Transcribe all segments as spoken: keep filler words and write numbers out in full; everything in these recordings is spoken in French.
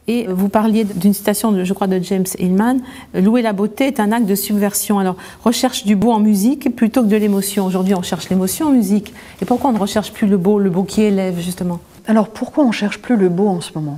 Et vous parliez d'une citation, de, je crois, de James Hillman, « Louer la beauté est un acte de subversion ». Alors, recherche du beau en musique plutôt que de l'émotion. Aujourd'hui, on cherche l'émotion en musique. Et pourquoi on ne recherche plus le beau, le beau qui élève, justement? Alors, pourquoi on ne cherche plus le beau en ce moment?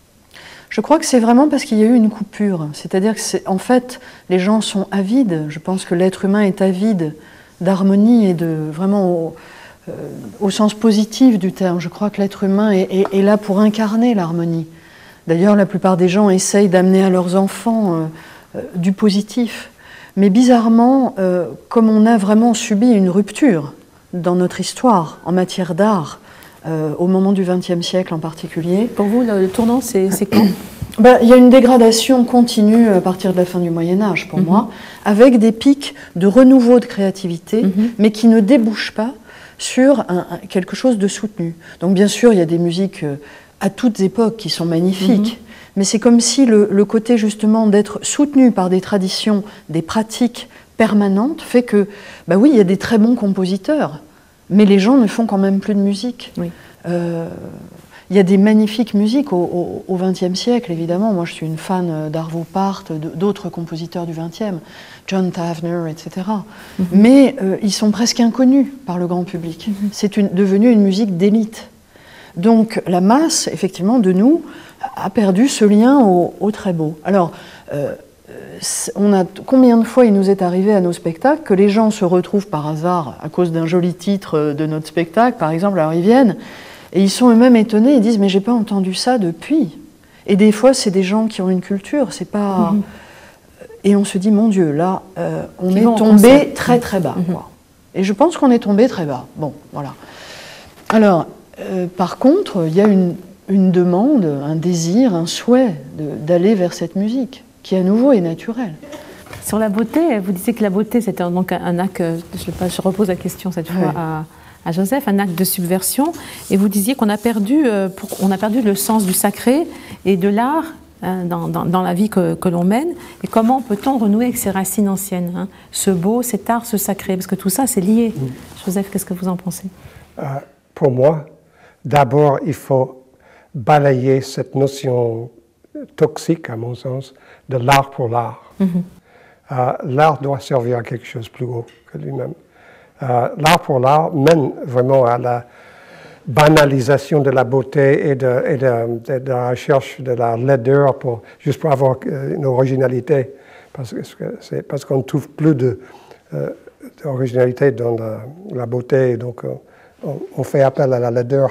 Je crois que c'est vraiment parce qu'il y a eu une coupure. C'est-à-dire que, c'est, en fait, les gens sont avides. Je pense que l'être humain est avide d'harmonie et de vraiment au, euh, au sens positif du terme. Je crois que l'être humain est, est, est là pour incarner l'harmonie. D'ailleurs, la plupart des gens essayent d'amener à leurs enfants euh, euh, du positif. Mais bizarrement, euh, comme on a vraiment subi une rupture dans notre histoire en matière d'art, Euh, au moment du vingtième siècle en particulier. Pour vous, le, le tournant, c'est quand? Ben, il y a une dégradation continue à partir de la fin du Moyen-Âge, pour mm-hmm. moi, avec des pics de renouveau de créativité, mm-hmm. mais qui ne débouchent pas sur un, un, quelque chose de soutenu. Donc bien sûr, il y a des musiques euh, à toutes époques qui sont magnifiques, mm-hmm. mais c'est comme si le, le côté justement d'être soutenu par des traditions, des pratiques permanentes, fait que, ben oui, il y a des très bons compositeurs, mais les gens ne font quand même plus de musique. Oui. Euh, il y a des magnifiques musiques au vingtième siècle, évidemment. Moi, je suis une fan d'Arvo Pärt, d'autres compositeurs du vingtième, John Tavener, et cetera. Mm-hmm. Mais euh, ils sont presque inconnus par le grand public. Mm-hmm. C'est une, devenu une musique d'élite. Donc, la masse, effectivement, de nous, a perdu ce lien au, au très beau. Alors, euh, on a, combien de fois il nous est arrivé à nos spectacles que les gens se retrouvent par hasard à cause d'un joli titre de notre spectacle, par exemple, alors ils viennent et ils sont eux-mêmes étonnés, ils disent mais j'ai pas entendu ça depuis. Et des fois c'est des gens qui ont une culture, c'est pas. Mm-hmm. Et on se dit mon Dieu, là euh, on qui est tombé très très bas. Mm-hmm. Quoi. Et je pense qu'on est tombé très bas. Bon, voilà. Alors, euh, par contre, il y a une, une demande, un désir, un souhait d'aller vers cette musique, qui à nouveau est naturel. Sur la beauté, vous disiez que la beauté, c'était donc un acte, je, pas, je repose la question cette fois ouais. à, à Joseph, un acte de subversion, et vous disiez qu'on a perdu, pour, on a perdu le sens du sacré et de l'art hein, dans, dans, dans la vie que, que l'on mène, et comment peut-on renouer avec ses racines anciennes, hein, ce beau, cet art, ce sacré, parce que tout ça c'est lié. Mmh. Joseph, qu'est-ce que vous en pensez? euh, Pour moi, d'abord il faut balayer cette notion toxique, à mon sens, de l'art pour l'art. Mm-hmm. euh, l'art doit servir à quelque chose de plus haut que lui-même. Euh, l'art pour l'art mène vraiment à la banalisation de la beauté et de, et de, de, de la recherche de la laideur pour, juste pour avoir une originalité, parce, que c'est, parce qu'on ne trouve plus de, euh, d'originalité dans la, la beauté, donc on, on fait appel à la laideur.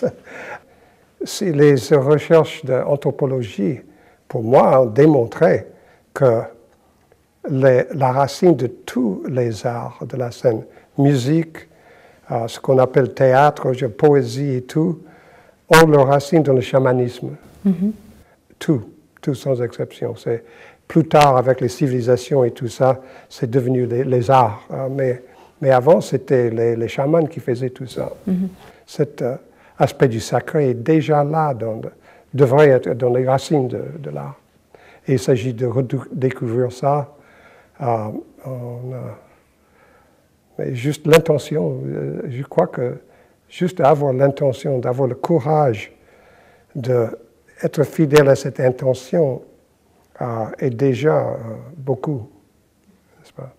Si les recherches d'anthropologie, pour moi, ont démontré que les, la racine de tous les arts de la scène, musique, euh, ce qu'on appelle théâtre, poésie et tout, ont leur racine dans le chamanisme. Mm-hmm. Tout, tout sans exception. C'est, plus tard, avec les civilisations et tout ça, c'est devenu les, les arts. Euh, mais, mais avant, c'était les, les chamans qui faisaient tout ça. Mm-hmm. Cette, euh, aspect du sacré est déjà là, dans, devrait être dans les racines de, de l'art. Et il s'agit de redécouvrir ça. Euh, on a, mais juste l'intention, euh, je crois que juste avoir l'intention, d'avoir le courage d'être fidèle à cette intention euh, est déjà euh, beaucoup, n'est-ce pas?